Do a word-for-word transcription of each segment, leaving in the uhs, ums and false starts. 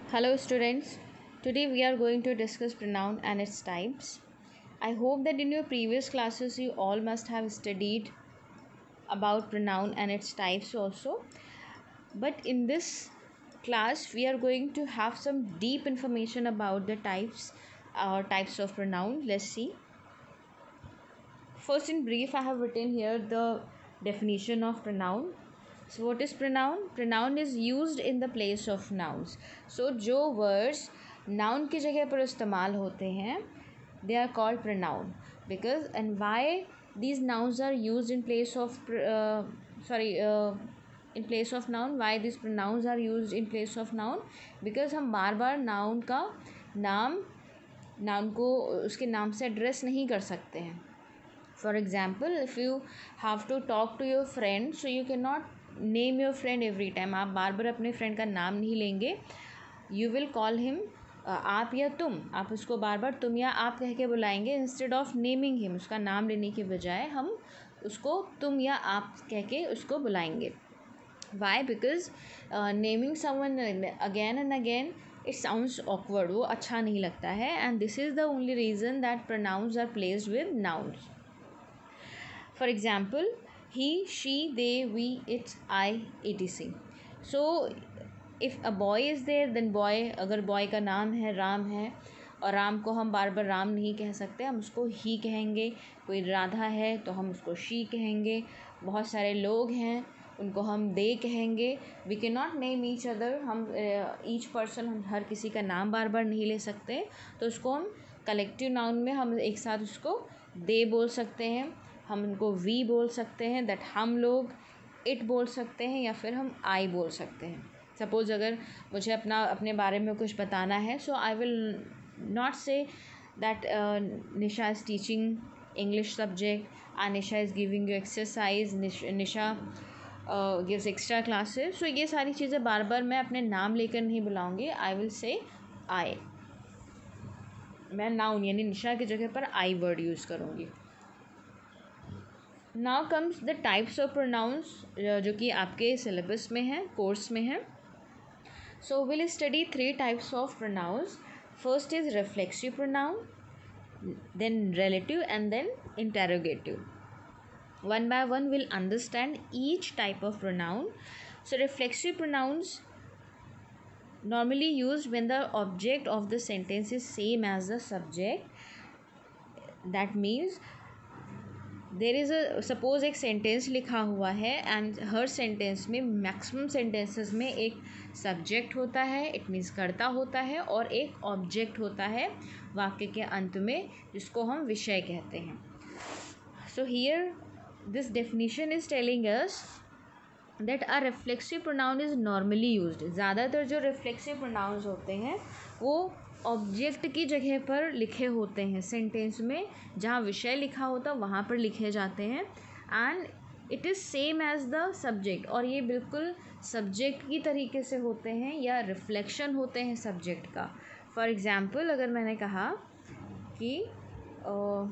Hello students, today we are going to discuss pronoun and its types. I hope that in your previous classes you all must have studied about pronoun and its types also. But in this class we are going to have some deep information about the types or types of pronoun. Let's see. First in brief I have written here the definition of pronoun. So what is pronoun? Pronoun is used in the place of nouns. So जो words noun की जगह पर इस्तेमाल होते हैं they are called pronoun. Because and why these nouns are used in place of uh, sorry uh, in place of noun, why these pronouns are used in place of noun? Because हम बार बार noun का नाम noun को उसके नाम से address नहीं कर सकते हैं. For example, if you have to talk to your friend, so you cannot name your friend every time. आप बार बार अपने friend का नाम नहीं लेंगे. You will call him आप या तुम. आप उसको बार बार तुम या आप कह के बुलाएंगे instead of naming him. उसका नाम लेने के बजाय हम उसको तुम या आप कह के उसको बुलाएंगे. Why? Because uh, naming someone again and again it sounds awkward. वो अच्छा नहीं लगता है. And this is the only reason that pronouns are placed with nouns. For example, he, she, they, we, it, I, et cetera. So if a boy is there, then boy, अगर boy का नाम है राम है और राम को हम बार बार राम नहीं कह सकते, हम उसको ही कहेंगे. कोई राधा है तो हम उसको शी कहेंगे. बहुत सारे लोग हैं उनको हम दे कहेंगे. We can not name each other. हम ईच पर्सन हम हर किसी का नाम बार बार नहीं ले सकते, तो उसको हम कलेक्टिव नाउन में हम एक साथ उसको दे बोल सकते हैं, हम उनको वी बोल सकते हैं, दैट हम लोग, इट बोल सकते हैं, या फिर हम आई बोल सकते हैं. सपोज़ अगर मुझे अपना अपने बारे में कुछ बताना है, so I will not say that Nisha is teaching English subject, ah Nisha is giving you exercise, Nisha gives extra classes. So ये सारी चीज़ें बार बार मैं अपने नाम लेकर नहीं बुलाऊंगी. आई विल से आई. मैं नाउन यानी निशा की जगह पर आई वर्ड यूज़ करूँगी. Now comes the types of pronouns जो कि आपके सिलेबस में है, कोर्स में है. So will study three types of pronouns. First is reflexive pronoun, then relative and then interrogative. One by one will understand each type of pronoun. So reflexive pronouns normally used when the object of the sentence is same as the subject. That means there is a suppose एक sentence लिखा हुआ है and हर sentence में maximum sentences में एक subject होता है, इट मीन्स कर्ता होता है, और एक ऑब्जेक्ट होता है वाक्य के अंत में जिसको हम विषय कहते हैं. So here this definition is telling us that a reflexive pronoun is normally used. ज़्यादातर जो रिफ्लेक्सिव प्रोनाउंस होते हैं वो ऑब्जेक्ट की जगह पर लिखे होते हैं सेंटेंस में, जहाँ विषय लिखा होता वहाँ पर लिखे जाते हैं. And it is same as the subject, और ये बिल्कुल सब्जेक्ट की तरीके से होते हैं या रिफ्लेक्शन होते हैं सब्जेक्ट का. फॉर एग्ज़ाम्पल अगर मैंने कहा कि आ,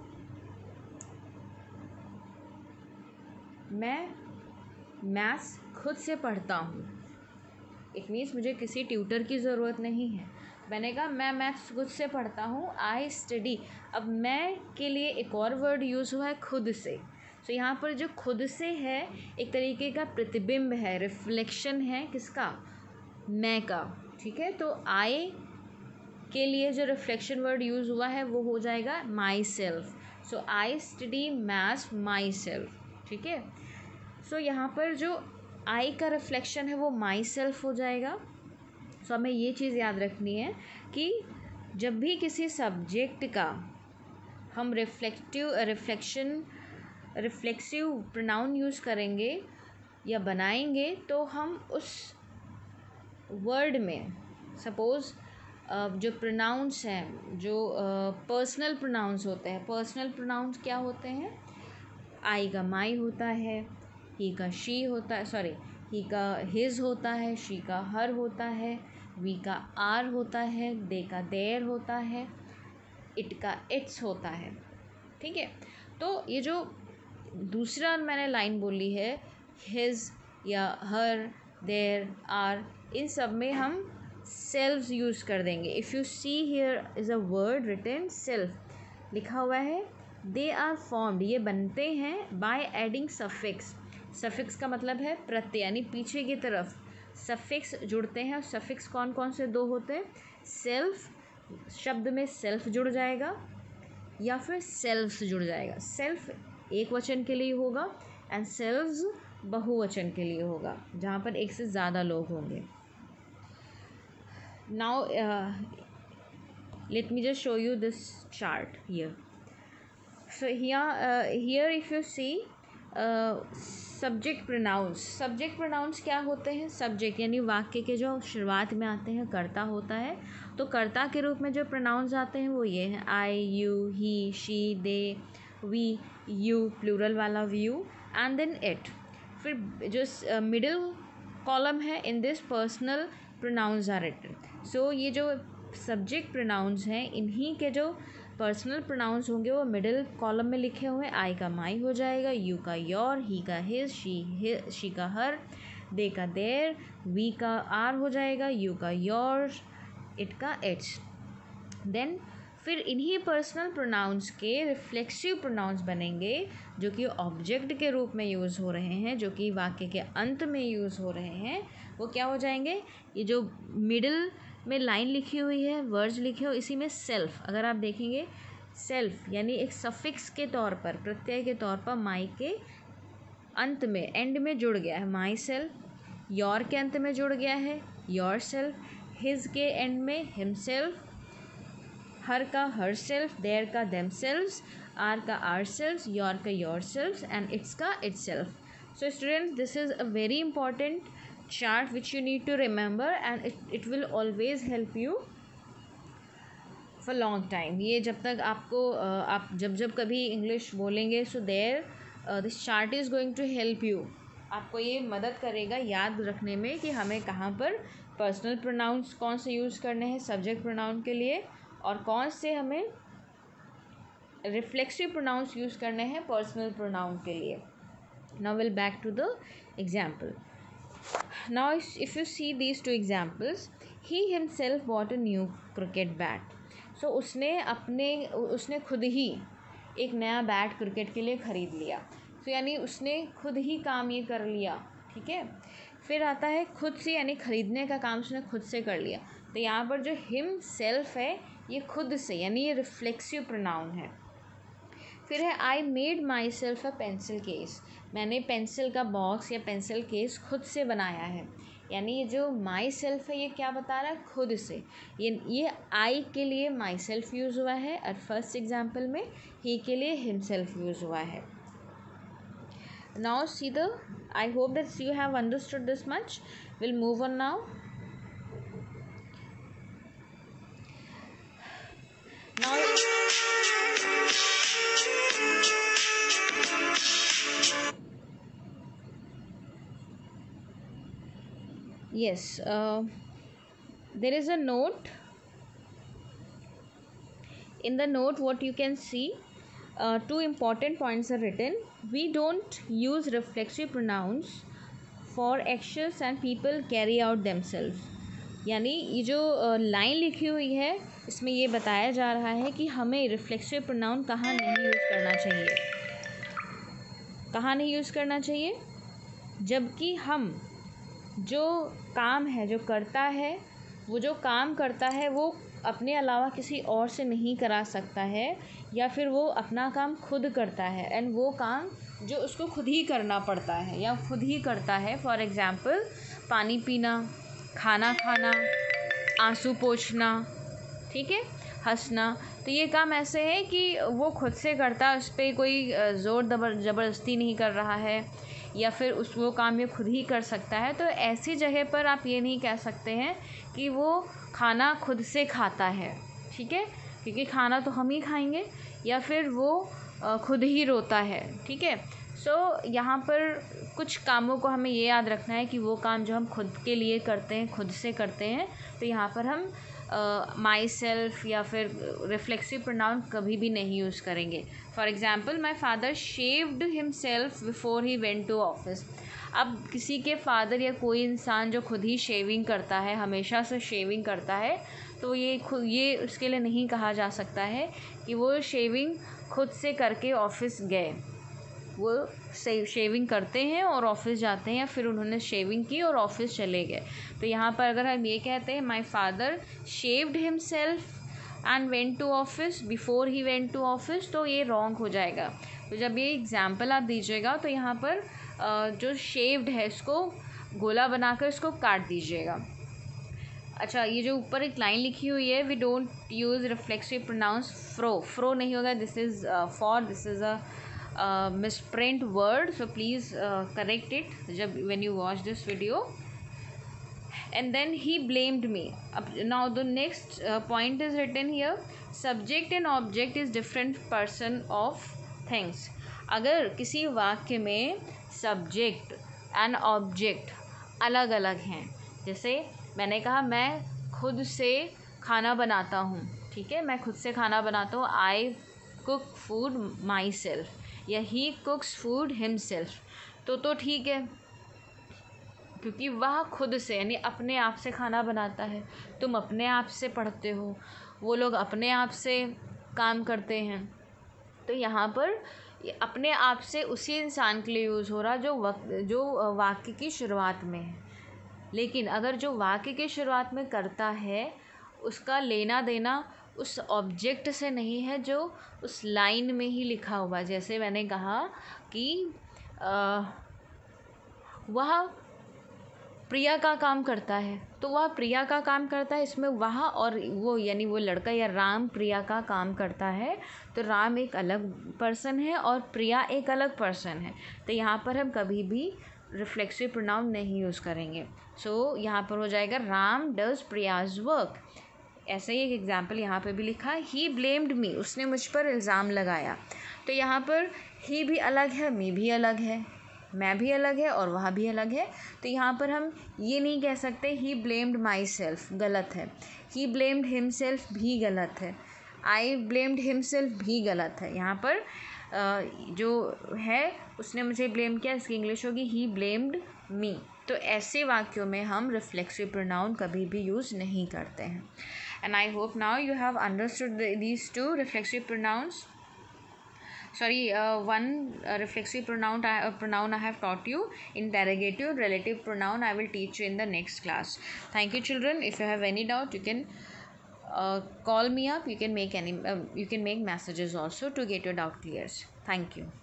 मैं मैथ्स खुद से पढ़ता हूँ, इट मीन्स मुझे किसी ट्यूटर की ज़रूरत नहीं है. मैंने कहा मैं मैथ्स खुद से पढ़ता हूँ, आई स्टडी. अब मैं के लिए एक और वर्ड यूज़ हुआ है खुद से. सो so, यहाँ पर जो खुद से है एक तरीके का प्रतिबिंब है, रिफ्लेक्शन है किसका, मैं का. ठीक है, तो आई के लिए जो रिफ्लेक्शन वर्ड यूज़ हुआ है वो हो जाएगा myself. So I study maths myself. ठीक है, सो so, यहाँ पर जो आई का रिफ्लेक्शन है वो माई सेल्फ हो जाएगा. सो so, हमें ये चीज़ याद रखनी है कि जब भी किसी सब्जेक्ट का हम reflective reflection reflexive pronoun use करेंगे या बनाएंगे, तो हम उस वर्ड में सपोज़ जो प्रोनाउंस हैं, जो पर्सनल प्रोनाउंस होते हैं, पर्सनल प्रोनाउंस क्या होते हैं, आई का माई होता है, ही का शी होता है, सॉरी ही का हिज होता है, शी का हर होता है, वी का आर होता है, दे का देर होता है, इट का इट्स होता है. ठीक है, तो ये जो दूसरा मैंने लाइन बोली है हिज या हर, देर, आर, इन सब में हम सेल्फ यूज़ कर देंगे. If you see here is a word written self लिखा हुआ है. दे आर फॉर्म्ड, ये बनते हैं बाय एडिंग सफिक्स. सफिक्स का मतलब है प्रत्यय, यानी पीछे की तरफ सफिक्स जुड़ते हैं. और सफिक्स कौन कौन से दो होते हैं? सेल्फ, शब्द में सेल्फ जुड़ जाएगा या फिर सेल्फ्स जुड़ जाएगा. सेल्फ एक वचन के लिए होगा एंड सेल्व्स बहुवचन के लिए होगा, जहाँ पर एक से ज़्यादा लोग होंगे. Now let me just show you this chart here. So here here if you see subject pronouns. Subject pronouns क्या होते हैं? सब्जेक्ट यानी वाक्य के जो शुरुआत में आते हैं कर्ता होता है. तो कर्ता के रूप में जो प्रोनाउंस आते हैं वो ये हैं: I, you, he, she, they, we, you plural वाला, व्यू, एंड देन इट. फिर जो मिडिल कॉलम है, in this personal pronouns are written. So ये जो सब्जेक्ट प्रोनाउंस हैं, इन्हीं के जो पर्सनल प्रोनाउंस होंगे वो मिडिल कॉलम में लिखे हुए. आई का माई हो जाएगा, यू का योर, ही का हिज, शी शी का हर, दे का देर, वी का आर हो जाएगा, यू का योर, इट का इट्स. देन फिर इन्हीं पर्सनल प्रोनाउंस के रिफ्लेक्सिव प्रोनाउंस बनेंगे जो कि ऑब्जेक्ट के रूप में यूज़ हो रहे हैं, जो कि वाक्य के अंत में यूज़ हो रहे हैं. वो क्या हो जाएंगे? ये जो मिडिल में लाइन लिखी हुई है, वर्ड्स लिखे हो, इसी में सेल्फ, अगर आप देखेंगे सेल्फ यानी एक सफिक्स के तौर पर, प्रत्यय के तौर पर माई के अंत में, एंड में जुड़ गया है माई सेल्फ. योर के अंत में जुड़ गया है योर सेल्फ. हिज के एंड में हिम सेल्फ. हर का हर सेल्फ. देयर का देम सेल्व्स. आर का आर सेल्व्स. योर का योर सेल्व्स. एंड इट्स का itself. So students, this is a very important chart which you need to remember and it, it will always help you for long time. ये जब तक आपको आप जब जब कभी इंग्लिश बोलेंगे, so there this chart is going to help you. आपको ये मदद करेगा याद रखने में कि हमें कहाँ पर पर्सनल प्रोनाउंस कौन से यूज़ करने हैं सब्जेक्ट प्रोनाउन के लिए, और कौन से हमें रिफ्लेक्सिव प्रोनाउंस यूज़ करने हैं पर्सनल प्रोनाउन के लिए. Now we'll back to the example. Now if you see these two examples, he himself bought a new cricket bat. So उसने अपने उसने खुद ही एक नया बैट क्रिकेट के लिए ख़रीद लिया. तो so, यानी उसने खुद ही काम ये कर लिया. ठीक है. फिर आता है खुद से, यानी ख़रीदने का काम उसने खुद से कर लिया. तो यहाँ पर जो हिम सेल्फ है ये खुद से, यानी ये रिफ्लेक्सिव प्रोनाउन है. फिर है I made myself a pencil case. मैंने पेंसिल का बॉक्स या पेंसिल केस खुद से बनाया है. यानी ये जो माई सेल्फ है ये क्या बता रहा है? खुद से. ये ये आई के लिए माई सेल्फ यूज़ हुआ है और फर्स्ट एग्जाम्पल में ही के लिए हिम सेल्फ यूज़ हुआ है. Now see the, I hope that you have understood this much. Will move on now. Now yes, uh, there is a note. In the note what you can see, uh, two important points are written. We don't use reflexive pronouns for actions and people carry out themselves. यानी ये जो line लिखी हुई है इसमें ये बताया जा रहा है कि हमें रिफ्लेक्सिव प्रोनाउन कहाँ नहीं यूज़ करना चाहिए. कहाँ नहीं यूज़ करना चाहिए? जबकि हम जो काम है, जो करता है, वो जो काम करता है वो अपने अलावा किसी और से नहीं करा सकता है, या फिर वो अपना काम खुद करता है एंड वो काम जो उसको खुद ही करना पड़ता है या खुद ही करता है. फॉर एग्ज़ाम्पल पानी पीना, खाना खाना, आंसू पोंछना, ठीक है, हंसना. तो ये काम ऐसे है कि वो खुद से करता है, उस पर कोई ज़ोर ज़बरदस्ती नहीं कर रहा है, या फिर उस वो काम ये खुद ही कर सकता है. तो ऐसी जगह पर आप ये नहीं कह सकते हैं कि वो खाना खुद से खाता है. ठीक है, क्योंकि खाना तो हम ही खाएंगे. या फिर वो खुद ही रोता है. ठीक है. सो so, यहाँ पर कुछ कामों को हमें ये याद रखना है कि वो काम जो हम खुद के लिए करते हैं, खुद से करते हैं, तो यहाँ पर हम माई सेल्फ या फिर रिफ्लेक्सिव प्रोनाउन कभी भी नहीं यूज़ करेंगे. For example, my father shaved himself before he went to office. अब किसी के फादर या कोई इंसान जो खुद ही शेविंग करता है, हमेशा से शेविंग करता है, तो ये खुद ये उसके लिए नहीं कहा जा सकता है कि वो शेविंग खुद से करके ऑफिस गए। वो शेविंग करते हैं और ऑफिस जाते हैं, या फिर उन्होंने शेविंग की और ऑफिस चले गए। तो यहाँ पर अगर हम ये कहते हैं my father shaved himself and went to office before he went to office, तो ये रॉन्ग हो जाएगा। तो जब ये एग्जाम्पल आप दीजिएगा तो यहाँ पर जो शेव्ड है इसको गोला बनाकर इसको काट दीजिएगा। अच्छा, ये जो ऊपर एक लाइन लिखी हुई है, we don't use reflexive pronouns fro, fro नहीं होगा, this is for, this is a misprint word, so please uh, correct it jab when you watch this video. And then he blamed me. Now the next uh, point is written here, subject and object is different person of things. अगर किसी वाक्य में subject and object अलग अलग हैं, जैसे मैंने कहा मैं खुद से खाना बनाता हूँ, ठीक है, मैं खुद से खाना बनाता हूँ, I cook food myself, या ही कुक्स फूड हिमसेल्फ, तो तो ठीक है, क्योंकि वह खुद से यानी अपने आप से खाना बनाता है। तुम अपने आप से पढ़ते हो, वो लोग अपने आप से काम करते हैं। तो यहाँ पर अपने आप से उसी इंसान के लिए यूज़ हो रहा जो वक्त जो वाक्य की शुरुआत में है। लेकिन अगर जो वाक्य की शुरुआत में करता है उसका लेना देना उस ऑब्जेक्ट से नहीं है जो उस लाइन में ही लिखा हुआ। जैसे मैंने कहा कि आ, वह प्रिया का काम करता है, तो वह प्रिया का काम करता है, इसमें वह और वो यानी वो लड़का या राम प्रिया का काम करता है, तो राम एक अलग पर्सन है और प्रिया एक अलग पर्सन है। तो यहाँ पर हम कभी भी रिफ्लेक्सिव प्रोनाउन नहीं यूज़ करेंगे। सो so, यहाँ पर हो जाएगा राम डज प्रियाज वर्क। ऐसे ही एक एग्जाम्पल यहाँ पे भी लिखा, ही ब्लेम्ड मी, उसने मुझ पर इल्ज़ाम लगाया। तो यहाँ पर ही भी अलग है, मी भी अलग है, मैं भी अलग है और वह भी अलग है। तो यहाँ पर हम ये नहीं कह सकते ही ब्लेम्ड माई सेल्फ, गलत है। ही ब्लेम्ड हिमसेल्फ भी गलत है। आई ब्लेम्ड हिमसेल्फ भी गलत है। यहाँ पर जो है उसने मुझे ब्लेम किया, इसकी इंग्लिश होगी ही ब्लेम्ड मी। तो ऐसे वाक्यों में हम रिफ्लेक्सिव प्रोनाउन कभी भी यूज़ नहीं करते हैं। And I hope now you have understood the, these two reflexive pronouns. Sorry, uh, one uh, reflexive pronoun, uh, pronoun I have taught you. Interrogative relative pronoun I will teach you in the next class. Thank you, children. If you have any doubt, you can uh, call me up. You can make any. Uh, you can make messages also to get your doubt clears. Thank you.